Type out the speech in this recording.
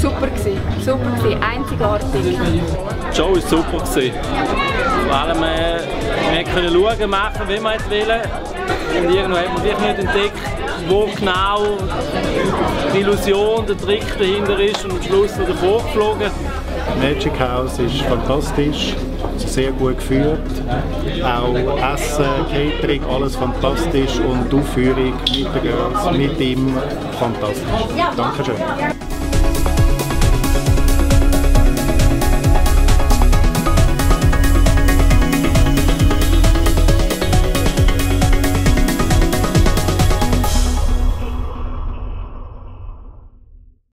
super gewesen. Super gewesen, einzigartig. Die Show war super gewesen. Vor allem, wir konnten schauen, machen, wie wir wollen. Und irgendwann hat man wirklich nicht entdeckt, wo genau die Illusion, der Trick dahinter ist und am Schluss wieder vorgeflogen. Magic House ist fantastisch, sehr gut geführt. Auch Essen, Catering, alles fantastisch und die Aufführung mit den Girls, mit ihm fantastisch. Dankeschön.